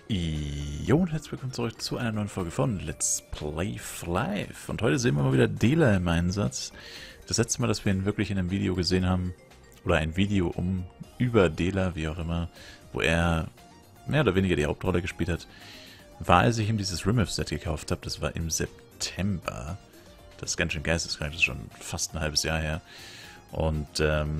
Jo, und herzlich willkommen zurück zu einer neuen Folge von Let's Play Live. Und heute sehen wir mal wieder Dela im Einsatz. Das letzte Mal, dass wir ihn wirklich in einem Video gesehen haben, oder ein Video über Dela, wie auch immer, wo er mehr oder weniger die Hauptrolle gespielt hat, war, als ich ihm dieses Remove-Set gekauft habe. Das war im September. Das ist ganz schön geisteskrank, das ist schon fast ein halbes Jahr her. Und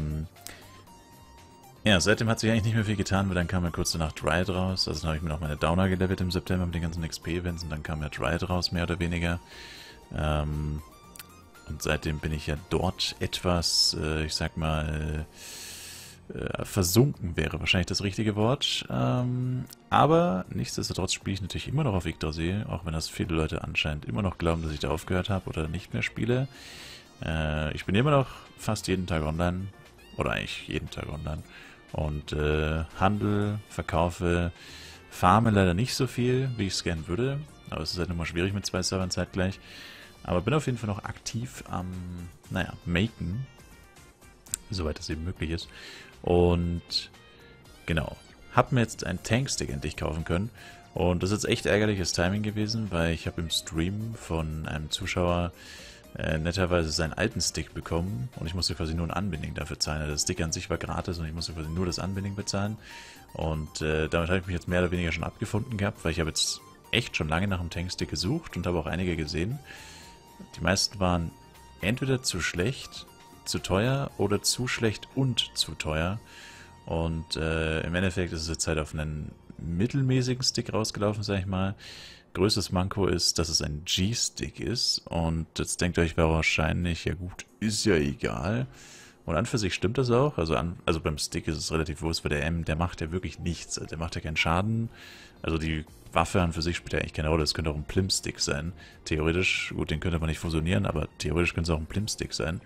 ja, seitdem hat sich eigentlich nicht mehr viel getan, weil dann kam ja kurz danach Dryad raus. Also dann habe ich mir noch meine Downer gelevelt im September mit den ganzen XP-Events und dann kam ja Dryad raus, mehr oder weniger. Und seitdem bin ich ja dort etwas, ich sag mal, versunken wäre wahrscheinlich das richtige Wort. Aber nichtsdestotrotz spiele ich natürlich immer noch auf Yggdrasil, auch wenn das viele Leute anscheinend immer noch glauben, dass ich da aufgehört habe oder nicht mehr spiele. Ich bin immer noch fast jeden Tag online, oder eigentlich jeden Tag online. Und handel, verkaufe, farme leider nicht so viel, wie ich es gern würde. Aber es ist halt immer schwierig mit 2 Servern zeitgleich. Aber bin auf jeden Fall noch aktiv am, naja, Maken. Soweit es eben möglich ist. Und genau, habe mir jetzt einen Tankstick endlich kaufen können. Und das ist jetzt echt ärgerliches Timing gewesen, weil ich habe im Stream von einem Zuschauer netterweise seinen alten Stick bekommen und ich musste quasi nur ein Unbinding dafür zahlen. Also der Stick an sich war gratis und ich musste quasi nur das Unbinding bezahlen. Und damit habe ich mich jetzt mehr oder weniger schon abgefunden gehabt, weil ich habe jetzt echt schon lange nach einem Tankstick gesucht und habe auch einige gesehen. Die meisten waren entweder zu schlecht, zu teuer oder zu schlecht und zu teuer. Und im Endeffekt ist es jetzt halt auf einen mittelmäßigen Stick rausgelaufen, sag ich mal. Größtes Manko ist, dass es ein G-Stick ist und jetzt denkt ihr euch wahrscheinlich, ja gut, ist ja egal. Und an für sich stimmt das auch, also beim Stick ist es relativ wurscht, weil der M, der macht ja wirklich nichts, der macht ja keinen Schaden. Also die Waffe an für sich spielt ja eigentlich keine Rolle, es könnte auch ein Plimp-Stick sein. Theoretisch, gut, den könnte man nicht fusionieren, aber theoretisch könnte es auch ein Plimp-Stick sein.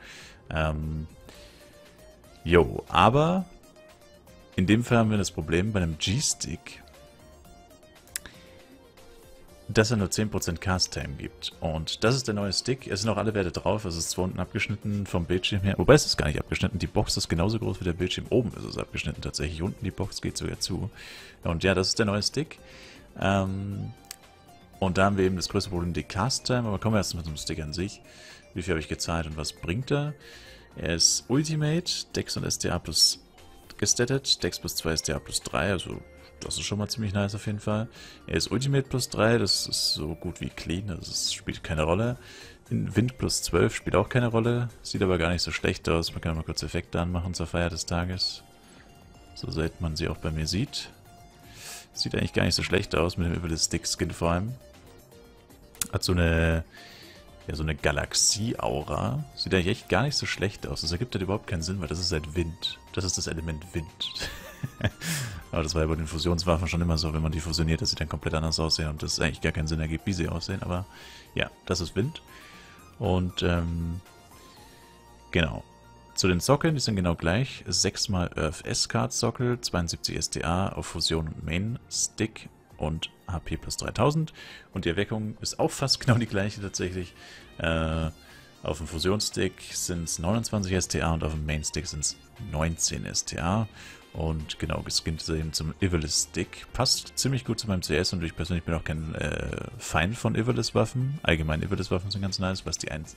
Jo, aber in dem Fall haben wir das Problem bei einem G-Stick, dass er nur 10% Cast-Time gibt. Und das ist der neue Stick. Es sind auch alle Werte drauf. Es ist zwar unten abgeschnitten vom Bildschirm her. Wobei es ist gar nicht abgeschnitten. Die Box ist genauso groß wie der Bildschirm. Oben ist es abgeschnitten tatsächlich. Unten die Box geht sogar zu. Und ja, das ist der neue Stick. Und da haben wir eben das größte Problem, die Cast-Time. Aber kommen wir erst mal zum Stick an sich. Wie viel habe ich gezahlt und was bringt er? Er ist Ultimate, Dex und STA plus gestattet. Dex plus 2, STA plus 3, also das ist schon mal ziemlich nice auf jeden Fall. Er ist Ultimate plus 3, das ist so gut wie clean, das spielt keine Rolle. Wind plus 12 spielt auch keine Rolle, sieht aber gar nicht so schlecht aus. Man kann mal kurz Effekte anmachen zur Feier des Tages. So selten man sie auch bei mir sieht. Sieht eigentlich gar nicht so schlecht aus mit dem Ivalice Stick Skin vor allem. Hat so eine, ja, so eine Galaxie-Aura. Sieht eigentlich echt gar nicht so schlecht aus. Das ergibt halt überhaupt keinen Sinn, weil das ist halt Wind. Das ist das Element Wind. Aber das war ja bei den Fusionswaffen schon immer so, wenn man die fusioniert, dass sie dann komplett anders aussehen und das eigentlich gar keinen Sinn ergibt, wie sie aussehen. Aber ja, das ist Wind. Und genau. Zu den Sockeln, die sind genau gleich. 6x Earth S-Card Sockel, 72 STA auf Fusion und Main Stick und HP plus 3000. Und die Erweckung ist auch fast genau die gleiche tatsächlich. Auf dem Fusionsstick sind es 29 STA und auf dem Main Stick sind es 19 STA. Und genau, geskinnt ist er eben zum Ivalice Stick. Passt ziemlich gut zu meinem CS und ich persönlich bin auch kein Feind von Ivalice Waffen. Allgemein Ivalice Waffen sind ganz nice,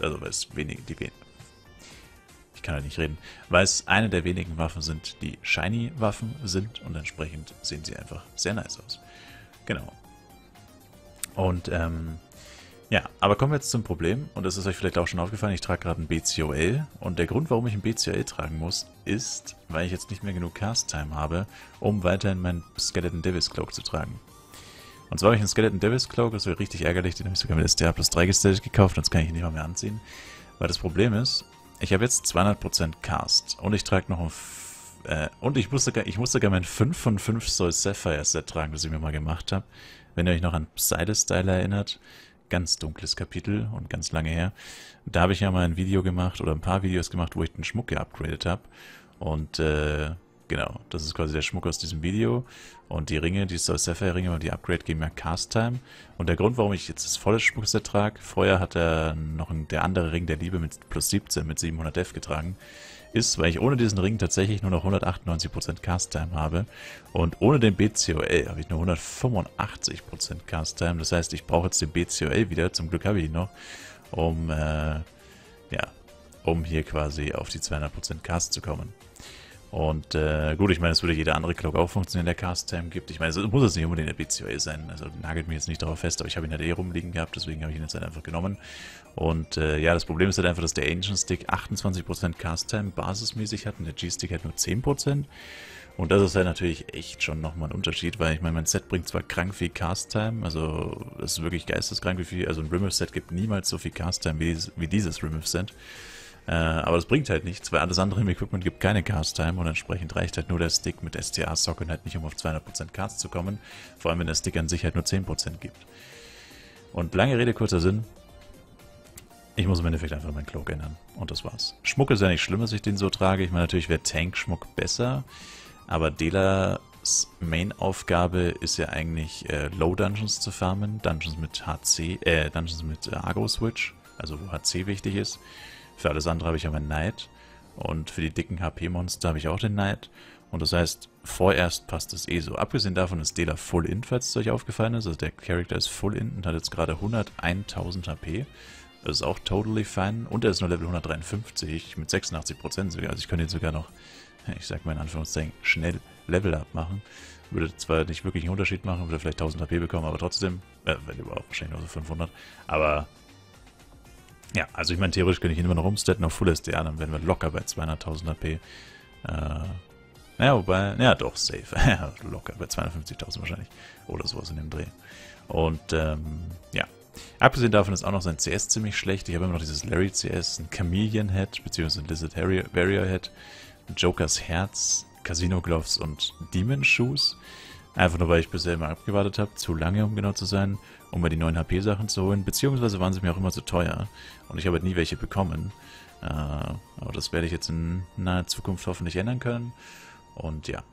ich kann halt nicht reden, weil es eine der wenigen Waffen sind, die Shiny Waffen sind und entsprechend sehen sie einfach sehr nice aus. Genau. Und ja, aber kommen wir jetzt zum Problem, und das ist euch vielleicht auch schon aufgefallen, ich trage gerade ein BCOL, und der Grund, warum ich ein BCOL tragen muss, ist, weil ich jetzt nicht mehr genug Cast-Time habe, um weiterhin meinen Skeleton Devil's Cloak zu tragen. Und zwar habe ich einen Skeleton Devil's Cloak, das wäre richtig ärgerlich, den habe ich sogar mit STA plus 3 gestellt gekauft, und das kann ich nicht mal mehr anziehen, weil das Problem ist, ich habe jetzt 200% Cast, und ich trage noch und ich muss sogar mein 5 von 5 Soul Sapphire Set tragen, das ich mir mal gemacht habe. Wenn ihr euch noch an Psy-Style erinnert, ganz dunkles Kapitel und ganz lange her. Da habe ich ja mal ein Video gemacht oder ein paar Videos gemacht, wo ich den Schmuck geupgradet habe. Und Genau, das ist quasi der Schmuck aus diesem Video. Und die Ringe, die Soul Sapphire Ringe und die Upgrade geben ja Cast Time. Und der Grund, warum ich jetzt das volle Schmuckset trage, vorher hat er noch der andere Ring der Liebe mit plus 17 mit 700 Def getragen, ist, weil ich ohne diesen Ring tatsächlich nur noch 198% Cast Time habe. Und ohne den BCOL habe ich nur 185% Cast Time. Das heißt, ich brauche jetzt den BCOL wieder, zum Glück habe ich ihn noch, um, um hier quasi auf die 200% Cast zu kommen. Und gut, ich meine, es würde jeder andere Cloak auch funktionieren, der Cast-Time gibt. Ich meine, es muss jetzt nicht unbedingt der BCOA sein, also nagelt mich jetzt nicht darauf fest, aber ich habe ihn halt rumliegen gehabt, deswegen habe ich ihn jetzt halt einfach genommen. Und ja, das Problem ist halt einfach, dass der Ancient Stick 28% Cast-Time basismäßig hat und der G-Stick halt nur 10%. Und das ist halt natürlich echt schon nochmal ein Unterschied, weil ich meine, mein Set bringt zwar krank viel Cast-Time, also das ist wirklich geisteskrank, wie viel, also ein Remove-Set gibt niemals so viel Cast-Time wie dieses Remove-Set. Aber das bringt halt nichts, weil alles andere im Equipment gibt keine Cast-Time und entsprechend reicht halt nur der Stick mit STA-Socken halt nicht, um auf 200% Cast zu kommen. Vor allem, wenn der Stick an sich halt nur 10% gibt. Und lange Rede, kurzer Sinn. Ich muss im Endeffekt einfach meinen Cloak ändern. Und das war's. Schmuck ist ja nicht schlimm, dass ich den so trage. Ich meine, natürlich wäre Tank-Schmuck besser. Aber Delas Main-Aufgabe ist ja eigentlich Low-Dungeons zu farmen. Dungeons mit Dungeons mit Agro-Switch. Also wo HC wichtig ist. Für alles andere habe ich ja meinen Knight. Und für die dicken HP-Monster habe ich auch den Knight. Und das heißt, vorerst passt es eh so. Abgesehen davon ist Dela Full Int, falls es euch aufgefallen ist. Also der Charakter ist Full Int und hat jetzt gerade 101.000 HP. Das ist auch totally fine. Und er ist nur Level 153 mit 86% sogar. Also ich könnte ihn sogar noch, ich sag mal in Anführungszeichen, schnell Level-Up machen. Würde zwar nicht wirklich einen Unterschied machen, würde vielleicht 1000 HP bekommen, aber trotzdem, wenn überhaupt, wahrscheinlich nur so 500. Aber ja, also ich meine, theoretisch könnte ich ihn immer noch umstatten auf Full SDR, dann wären wir locker bei 200.000 HP. Naja, wobei, ja doch, safe. Locker bei 250.000 wahrscheinlich. Oder sowas in dem Dreh. Und, ja. Abgesehen davon ist auch noch sein CS ziemlich schlecht. Ich habe immer noch dieses Larry CS, ein Chameleon Head, beziehungsweise ein Lizard Warrior Head, Jokers Herz, Casino Gloves und Demon Shoes. Einfach nur, weil ich bisher immer abgewartet habe, zu lange, um genau zu sein, um mir die neuen HP-Sachen zu holen, beziehungsweise waren sie mir auch immer zu teuer und ich habe halt nie welche bekommen. Aber das werde ich jetzt in naher Zukunft hoffentlich ändern können und ja.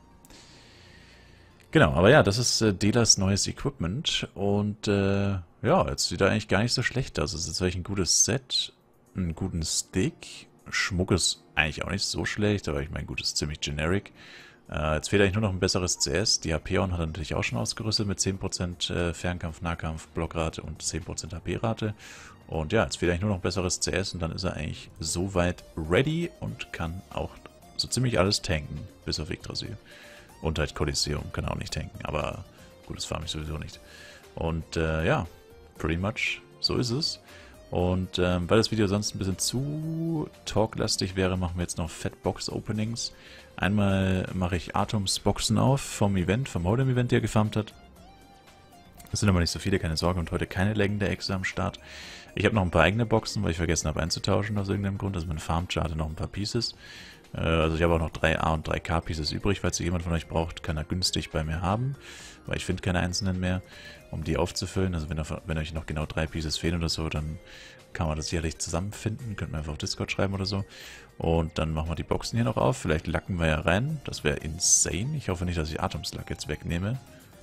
Genau, aber ja, das ist Delas neues Equipment und ja, jetzt sieht er eigentlich gar nicht so schlecht aus. Es ist jetzt ein gutes Set, einen guten Stick, Schmuck ist eigentlich auch nicht so schlecht, aber ich meine, gut, ist ziemlich generic. Jetzt fehlt eigentlich nur noch ein besseres CS. Die HP-On hat er natürlich auch schon ausgerüstet mit 10% Fernkampf, Nahkampf, Blockrate und 10% HP-Rate. Und ja, jetzt fehlt eigentlich nur noch ein besseres CS und dann ist er eigentlich soweit ready und kann auch so ziemlich alles tanken, bis auf Yggdrasil. Und halt Kolosseum kann er auch nicht tanken, aber gut, das farm ich sowieso nicht. Und ja, pretty much so ist es. Und weil das Video sonst ein bisschen zu talklastig wäre, machen wir jetzt noch Fat-Box-Openings. Einmal mache ich Atoms Boxen auf vom Event, vom Hold'em-Event, der er gefarmt hat. Das sind aber nicht so viele, keine Sorge, und heute keine legendäre Exe am Start. Ich habe noch ein paar eigene Boxen, weil ich vergessen habe einzutauschen aus irgendeinem Grund. Also mein Farm-Chart noch ein paar Pieces. Also ich habe auch noch 3A und 3K Pieces übrig. Falls jemand von euch braucht, kann er günstig bei mir haben. Weil ich finde keine einzelnen mehr, um die aufzufüllen. Also wenn euch noch genau 3 Pieces fehlen oder so, dann kann man das sicherlich zusammenfinden. Könnt ihr einfach auf Discord schreiben oder so. Und dann machen wir die Boxen hier noch auf. Vielleicht lacken wir ja rein. Das wäre insane. Ich hoffe nicht, dass ich Atomslack jetzt wegnehme.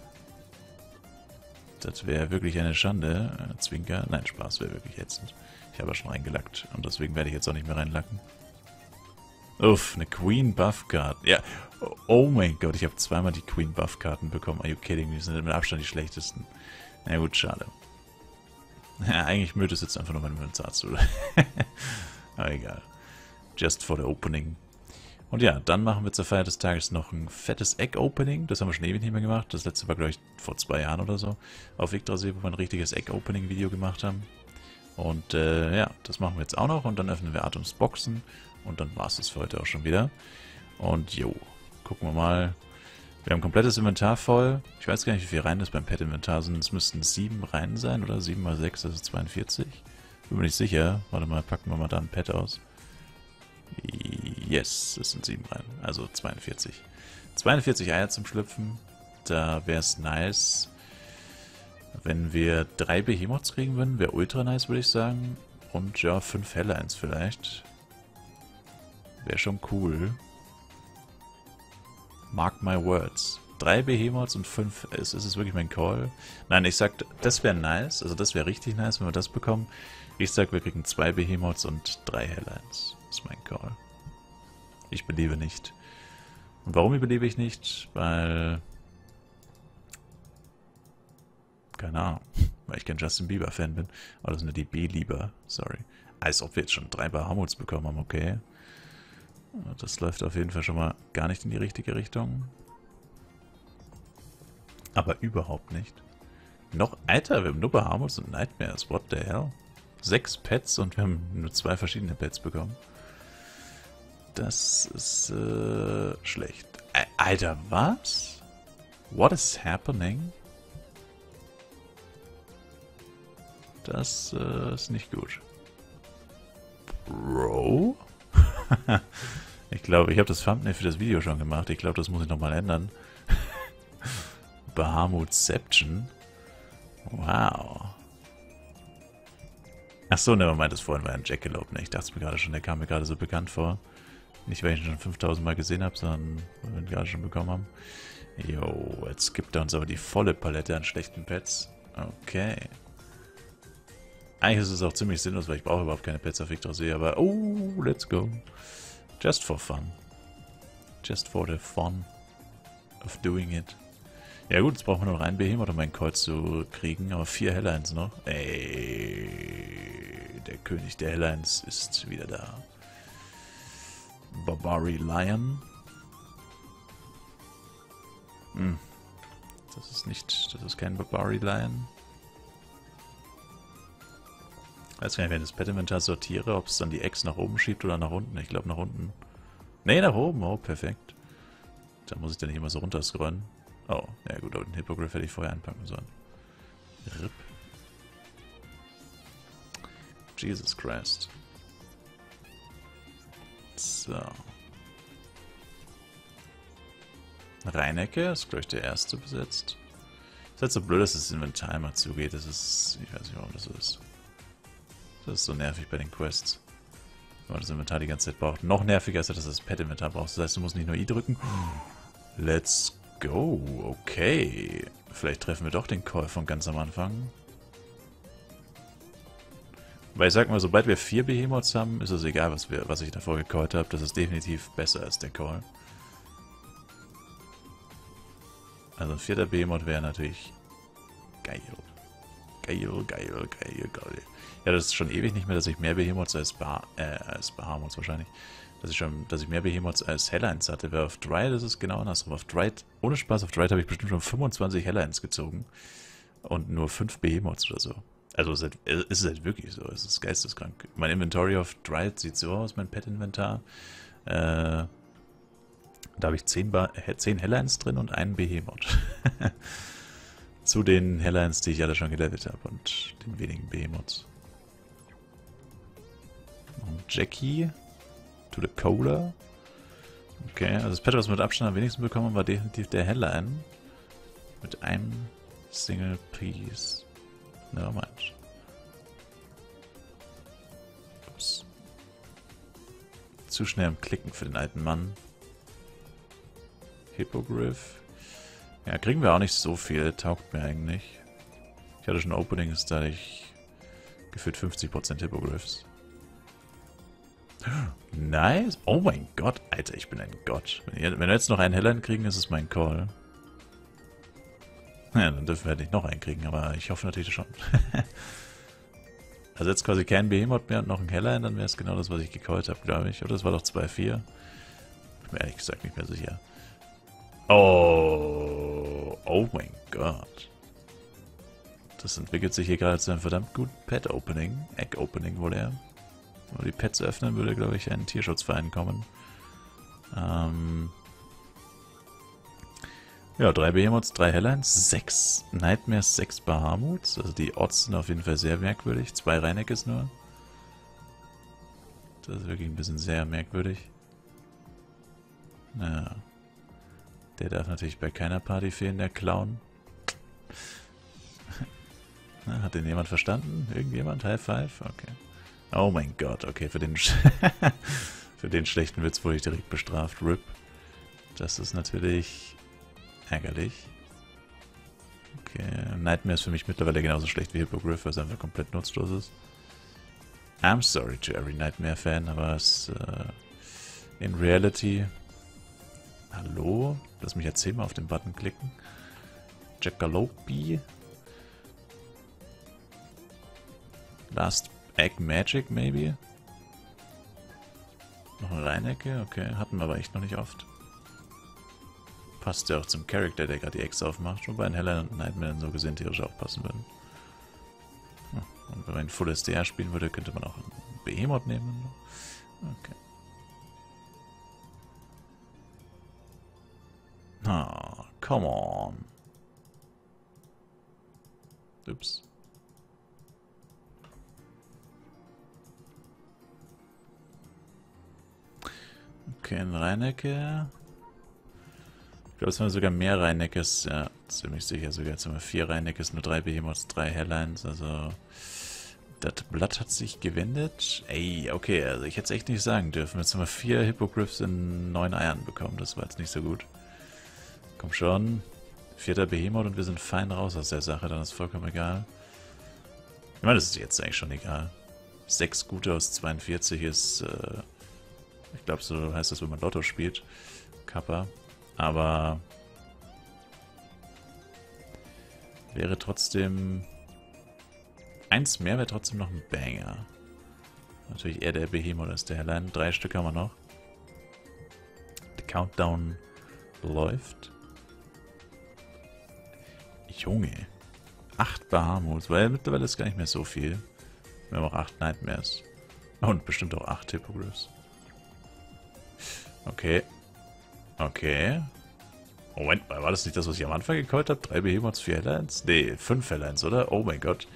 Das wäre wirklich eine Schande. Zwinker. Nein, Spaß, wäre wirklich ätzend. Ich habe ja schon reingelackt. Und deswegen werde ich jetzt auch nicht mehr reinlacken. Uff, eine Queen Buff Card. Ja, oh mein Gott, ich habe zweimal die Queen Buff Karten bekommen. Are you kidding me? Die sind mit Abstand die schlechtesten. Na gut, schade. Ja, eigentlich müde es jetzt einfach nur mein Inventar zu. Aber egal. Just for the opening. Und ja, dann machen wir zur Feier des Tages noch ein fettes Egg-Opening. Das haben wir schon ewig nicht mehr gemacht. Das letzte war, glaube ich, vor 2 Jahren oder so. Auf Yggdrasil, wo wir ein richtiges Egg-Opening-Video gemacht haben. Und ja, das machen wir jetzt auch noch. Und dann öffnen wir Atoms Boxen. Und dann war es das für heute auch schon wieder. Und jo, gucken wir mal. Wir haben komplettes Inventar voll. Ich weiß gar nicht, wie viel Reihen das beim Pet-Inventar sind. Es müssten 7 Reihen sein, oder? 7 mal 6, das ist 42. Bin mir nicht sicher. Warte mal, packen wir mal da ein Pet aus. Yes, es sind 7 Reihen. Also 42. 42 Eier zum Schlüpfen. Da wäre es nice, wenn wir 3 Behemoths kriegen würden. Wäre ultra nice, würde ich sagen. Und ja, 5 Helllines vielleicht. Wäre schon cool. Mark my words. 3 Behemoths und 5. Ist es wirklich mein Call? Nein, ich sag, das wäre nice. Also das wäre richtig nice, wenn wir das bekommen. Ich sag, wir kriegen 2 Behemoths und 3 Helllines. Das ist mein Call. Ich beliebe nicht. Und warum überlebe ich nicht? Weil... Keine Ahnung. Weil ich kein Justin Bieber-Fan bin. Aber das sind ja die B-Lieber. Sorry. Als ob wir jetzt schon 3 Bahamuts bekommen haben, okay. Das läuft auf jeden Fall schon mal gar nicht in die richtige Richtung. Aber überhaupt nicht. Noch, Alter, wir haben nur Bahamuts und Nightmares. What the hell? 6 Pets und wir haben nur 2 verschiedene Pets bekommen. Das ist schlecht. Alter, was? What is happening? Das ist nicht gut. Bro? Ich glaube, ich habe das Thumbnail für das Video schon gemacht. Ich glaube, das muss ich nochmal ändern. Bahamutception. Wow. Achso, ne, man meint, das vorhin war ein Jackalope. Ne? Ich dachte mir gerade schon, der kam mir gerade so bekannt vor. Nicht, weil ich ihn schon 5000 Mal gesehen habe, sondern weil wir ihn gerade schon bekommen haben. Jo, jetzt gibt er uns aber die volle Palette an schlechten Pets. Okay. Eigentlich ist es auch ziemlich sinnlos, weil ich brauche überhaupt keine Pets auf Yggdrasil, aber oh, let's go. Just for fun. Just for the fun of doing it. Ja gut, jetzt brauchen wir nur noch einen Behemoth, um einen Call zu kriegen, aber 4 Helllines noch. Ey, der König der Helllines ist wieder da. Barbari Lion. Das ist kein Barbari Lion. Ich weiß gar nicht, wenn ich das Pet-Inventar sortiere, ob es dann die Eggs nach oben schiebt oder nach unten. Ich glaube nach unten. Ne, nach oben. Oh, perfekt. Da muss ich dann nicht immer so runterscrollen. Oh, ja gut, aber den Hippogriff hätte ich vorher einpacken sollen. RIP. Jesus Christ. So. Reinecke ist, glaube ich, der erste besetzt. Ist halt so blöd, dass das Inventar immer zugeht. Das ist... Ich weiß nicht, warum das so ist. Das ist so nervig bei den Quests. Wenn man das Inventar die ganze Zeit braucht. Noch nerviger ist, dass du das Pet-Inventar brauchst. Das heißt, du musst nicht nur I drücken. Let's go. Okay. Vielleicht treffen wir doch den Call von ganz am Anfang. Weil ich sag mal, sobald wir 4 Behemoths haben, ist es egal, was ich davor gecallt habe. Das ist definitiv besser als der Call. Also ein 4. Behemoth wäre natürlich geil. Geil, geil, geil, geil. Ja, das ist schon ewig nicht mehr, dass ich mehr Behemoths als Bahamuts wahrscheinlich. Dass ich mehr Behemoths als Helllines hatte. Weil auf Dryad ist es genau andersrum. Auf Dryad, ohne Spaß, auf Dryad habe ich bestimmt schon 25 Helllines gezogen. Und nur 5 Behemoths oder so. Also es ist halt wirklich so. Es ist geisteskrank. Mein Inventory auf Dryad sieht so aus, mein Pet-Inventar. Da habe ich 10 Helllines drin und einen Behemoth. Zu den Helllines, die ich alle schon gelevelt habe und den wenigen Behemoths. Und Jackie. To the Cola. Okay, also das Pet, was wir mit Abstand am wenigsten bekommen, war definitiv der Hellline. Mit einem Single Piece. Nevermind. Ups. Zu schnell am Klicken für den alten Mann. Hippogriff. Ja, kriegen wir auch nicht so viel. Taugt mir eigentlich. Ich hatte schon Openings, da ich gefühlt 50% Hippogriffs. Nice. Oh mein Gott. Alter, ich bin ein Gott. Wenn wir jetzt noch einen Hellline kriegen, ist es mein Call. Ja, dann dürfen wir halt nicht noch einen kriegen, aber ich hoffe natürlich schon. Also jetzt quasi kein Behemoth mehr und noch ein Hellline, dann wäre es genau das, was ich gecallt habe, glaube ich. Oder das war doch 2-4. Ich bin mir ehrlich gesagt nicht mehr sicher. Oh. Oh mein Gott. Das entwickelt sich hier gerade zu einem verdammt guten Pet-Opening. Egg-Opening wohl eher. Wenn man die Pets öffnen, würde, glaube ich, ein Tierschutzverein kommen. Ja, 3 Behemoths, 3 Helllines, 6 Nightmares, 6 Bahamuts. Also die Odds sind auf jeden Fall sehr merkwürdig. 2 Reineckes nur. Das ist wirklich ein bisschen sehr merkwürdig. Naja. Der darf natürlich bei keiner Party fehlen, der Clown. Na, hat den jemand verstanden? Irgendjemand? High Five? Okay. Oh mein Gott, okay, für den schlechten Witz wurde ich direkt bestraft. RIP. Das ist natürlich ärgerlich. Okay, Nightmare ist für mich mittlerweile genauso schlecht wie Hippogriff, was einfach komplett nutzlos ist. I'm sorry to every Nightmare-Fan, aber es in Reality... Hallo? Lass mich jetzt 10-mal auf den Button klicken. Jackalope. Last Egg Magic, maybe? Noch eine Reinecke? Okay, hatten wir aber echt noch nicht oft. Passt ja auch zum Charakter, der gerade die Eggs aufmacht. Wobei ein Heller und Nightmare so gesehen theoretisch auch passen würden. Und wenn man Full SDR spielen würde, könnte man auch einen Behemoth nehmen. Okay. Ah, come on. Ups. Okay, ein Reinecke. Ich glaube, es waren sogar mehr Reineckes. Ja, ziemlich sicher sogar. Jetzt haben wir 4 Reineckes, nur 3 Behemoths, 3 Hellines. Also, das Blatt hat sich gewendet. Ey, okay, also ich hätte es echt nicht sagen dürfen. Jetzt haben wir 4 Hippogriffs in 9 Eiern bekommen. Das war jetzt nicht so gut. Komm schon. 4. Behemoth und wir sind fein raus aus der Sache. Dann ist vollkommen egal. Ich meine, das ist jetzt eigentlich schon egal. 6 gute aus 42 ist, ich glaube, so heißt das, wenn man Lotto spielt. Kappa. Aber wäre trotzdem... 1 mehr wäre trotzdem noch ein Banger. Natürlich eher der Behemoth als der Herrlein. 3 Stück haben wir noch. Der Countdown läuft. Junge. 8 Bahamuts, weil mittlerweile ist gar nicht mehr so viel. Wir haben auch 8 Nightmares. Und bestimmt auch 8 Hippogriffs. Okay. Okay. Moment mal, war das nicht das, was ich am Anfang gecallt habe? 3 Behemoths, 4 Hellines? Nee, 5 Hellines, oder? Oh mein Gott.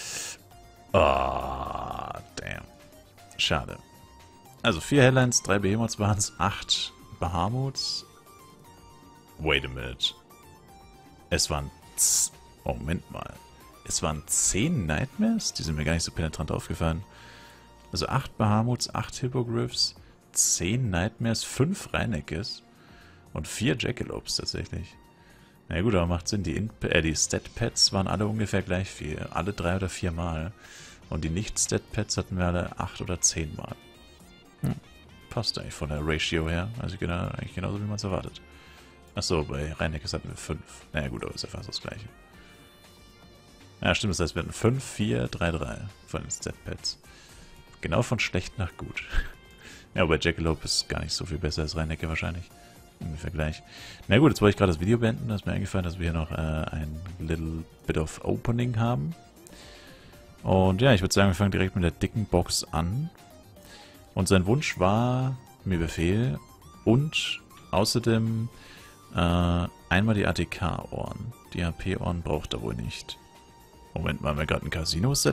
Ah, damn. Schade. Also 4 Hellines, 3 Behemoths waren es, 8 Bahamuts. Wait a minute. Es waren... Moment mal. Es waren 10 Nightmares? Die sind mir gar nicht so penetrant aufgefallen. Also 8 Bahamuts, 8 Hippogriffs, 10 Nightmares, 5 Reineckes und 4 Jackalopes tatsächlich. Na ja, gut, aber macht Sinn. Die Stat-Pads waren alle ungefähr gleich viel. Alle 3 oder 4 Mal. Und die Nicht-Stat-Pads hatten wir alle 8 oder 10 Mal. Passt eigentlich von der Ratio her. Also eigentlich genauso, wie man es erwartet. Achso, bei Reineckes hatten wir 5. Naja gut, aber ist ja fast das gleiche. Ja, stimmt. Das heißt, wir hatten 5, 4, 3, 3 von den Stat-Pads. Genau von schlecht nach gut. Ja, aber Jackalope ist gar nicht so viel besser als Reinecke wahrscheinlich. Im Vergleich. Na gut, jetzt wollte ich gerade das Video beenden. Da ist mir eingefallen, dass wir hier noch ein little bit of Opening haben. Und ja, ich würde sagen, wir fangen direkt mit der dicken Box an. Und sein Wunsch war mir Befehl und außerdem einmal die ATK-Ohren. Die HP-Ohren braucht er wohl nicht. Moment mal, haben wir gerade ein Casino-Set?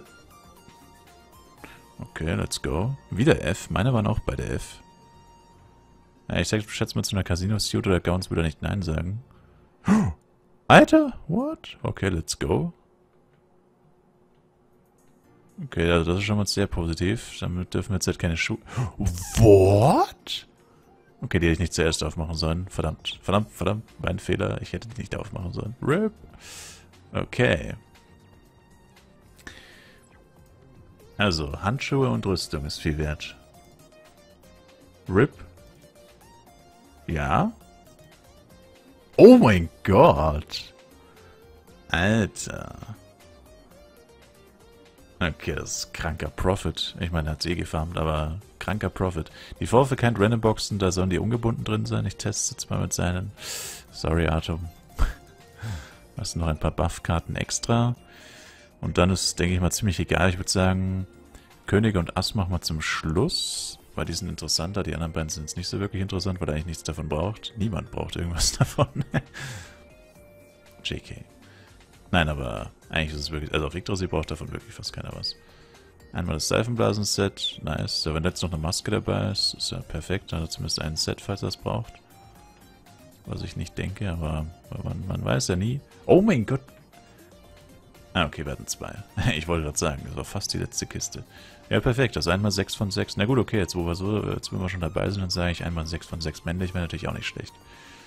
Okay, let's go. Wieder F. Meine waren auch bei der F. Ja, ich schätze mal, zu einer Casino-Suit oder Gowns würde er nicht Nein sagen. Alter? What? Okay, let's go. Okay, also das ist schon mal sehr positiv. Damit dürfen wir jetzt halt keine Schuhe... What? Okay, die hätte ich nicht zuerst aufmachen sollen. Verdammt, verdammt, verdammt. Mein Fehler. Ich hätte die nicht aufmachen sollen. RIP. Okay. Also, Handschuhe und Rüstung ist viel wert. RIP. Ja. Oh mein Gott. Alter. Okay, das ist kranker Profit. Ich meine, er hat es eh gefarmt, aber kranker Profit. Die Vorwürfe kein Random Boxen, da sollen die ungebunden drin sein. Ich teste jetzt mal mit seinen. Sorry, Atom. Hast noch ein paar Buff-Karten extra. Und dann ist, denke ich mal, ziemlich egal. Ich würde sagen, Könige und Ass machen wir zum Schluss. Weil die sind interessanter. Die anderen beiden sind jetzt nicht so wirklich interessant, weil er eigentlich nichts davon braucht. Niemand braucht irgendwas davon. JK. Nein, aber eigentlich ist es wirklich... Also auf Yggdrasil braucht davon wirklich fast keiner was. Einmal das Seifenblasen-Set. Nice. So, wenn jetzt noch eine Maske dabei ist, ist ja perfekt. Dann hat er zumindest ein Set, falls er es braucht. Was ich nicht denke, aber man weiß ja nie. Oh mein Gott! Ah, okay, wir hatten 2. Ich wollte gerade sagen, das war fast die letzte Kiste. Ja, perfekt, das ist einmal 6 von 6. Na gut, okay, jetzt wo wir schon dabei sind, dann sage ich einmal 6 von 6 männlich, wäre natürlich auch nicht schlecht.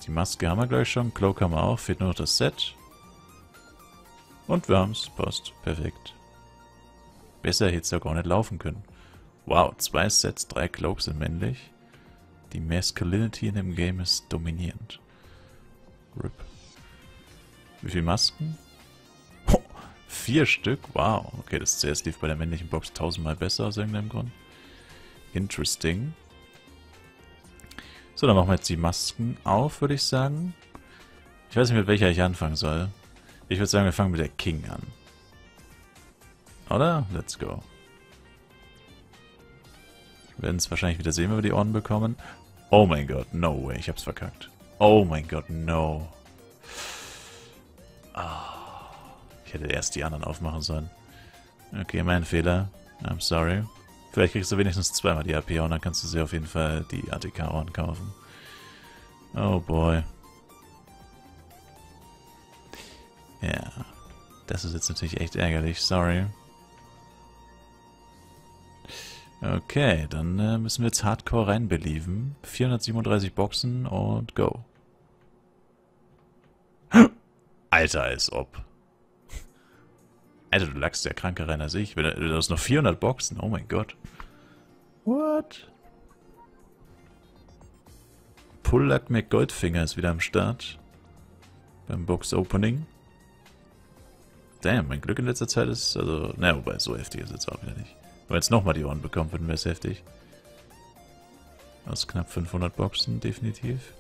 Die Maske haben wir gleich schon. Cloak haben wir auch. Fehlt nur noch das Set. Und wir haben's. Passt. Perfekt. Besser hätte es ja gar nicht laufen können. Wow, 2 Sets, 3 Cloaks sind männlich. Die Masculinity in dem Game ist dominierend. RIP. Wie viele Masken? Oh, 4 Stück? Wow. Okay, das CS lief bei der männlichen Box 1000-mal besser aus irgendeinem Grund. Interesting. So, dann machen wir jetzt die Masken auf, würde ich sagen. Ich weiß nicht, mit welcher ich anfangen soll. Ich würde sagen, wir fangen mit der King an. Oder? Let's go. Wir werden es wahrscheinlich wieder sehen, wenn wir die Orden bekommen. Oh mein Gott, no way, ich hab's verkackt. Oh mein Gott, no. Ich hätte erst die anderen aufmachen sollen. Okay, mein Fehler. I'm sorry. Vielleicht kriegst du wenigstens 2-mal die AP und dann kannst du sie auf jeden Fall die ATK-Orden kaufen. Oh boy. Ja. Das ist jetzt natürlich echt ärgerlich, sorry. Okay, dann müssen wir jetzt Hardcore reinbelieven. 437 Boxen und go. Alter, als ob. Alter, du lagst ja kranker rein als ich. Du hast noch 400 Boxen. Oh mein Gott. What? Pullack McGoldfinger ist wieder am Start. Beim Box-Opening. Damn, mein Glück in letzter Zeit ist... Also, naja, wobei, so heftig ist es jetzt auch wieder nicht. Wenn wir jetzt nochmal die Ohren bekommen, würden wir es heftig. Aus knapp 500 Boxen, definitiv.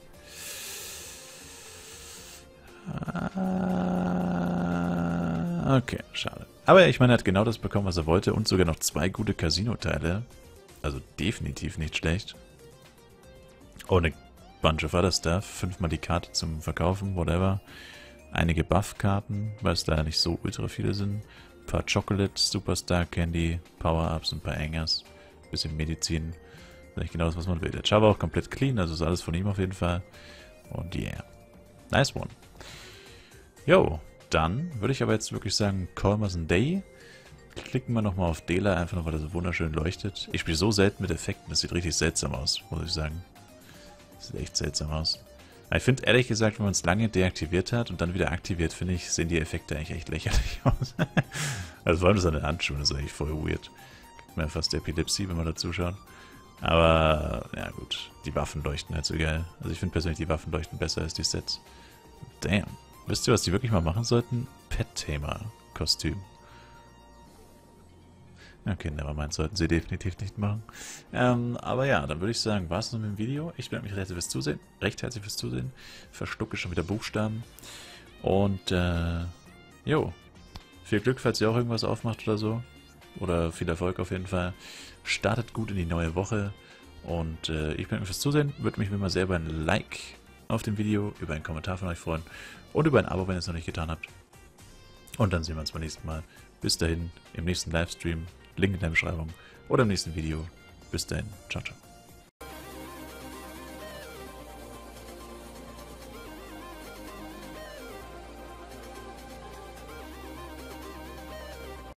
Okay, schade. Aber ich meine, er hat genau das bekommen, was er wollte. Und sogar noch 2 gute Casino-Teile. Also definitiv nicht schlecht. Oh, eine Bunch of other stuff. 5-mal die Karte zum Verkaufen, whatever. Einige Buff-Karten, weil es leider nicht so ultra viele sind. Ein paar Chocolate, Superstar Candy, Power-Ups und ein paar Angers. Bisschen Medizin. Vielleicht genau das, was man will. Der Chava auch komplett clean, also ist alles von ihm auf jeden Fall. Und yeah. Nice one. Jo, dann würde ich aber jetzt wirklich sagen, Colmers and Day. Klicken wir nochmal auf Dela, einfach nur, weil er so wunderschön leuchtet. Ich spiele so selten mit Effekten, das sieht richtig seltsam aus, muss ich sagen. Das sieht echt seltsam aus. Aber ich finde, ehrlich gesagt, wenn man es lange deaktiviert hat und dann wieder aktiviert, finde ich, sehen die Effekte eigentlich echt lächerlich aus. Also vor allem das an den Handschuhen, das ist eigentlich voll weird. Kriegt man ja fast Epilepsie, wenn man da zuschaut. Aber, ja gut, die Waffen leuchten halt so geil. Also ich finde persönlich, die Waffen leuchten besser als die Sets. Damn. Wisst ihr, was die wirklich mal machen sollten? Pet-Tamer-Kostüm. Okay, nevermind, sollten sie definitiv nicht machen. Aber ja, dann würde ich sagen, war es noch mit dem Video. Ich bedanke mich recht herzlich fürs Zusehen. Verschlucke schon wieder Buchstaben. Und, jo. Viel Glück, falls ihr auch irgendwas aufmacht oder so. Oder viel Erfolg auf jeden Fall. Startet gut in die neue Woche. Und ich bedanke mich fürs Zusehen. Würde mich wie immer sehr über ein Like auf dem Video, über einen Kommentar von euch freuen. Und über ein Abo, wenn ihr es noch nicht getan habt. Und dann sehen wir uns beim nächsten Mal. Bis dahin, im nächsten Livestream. Link in der Beschreibung oder im nächsten Video. Bis dahin. Ciao, ciao.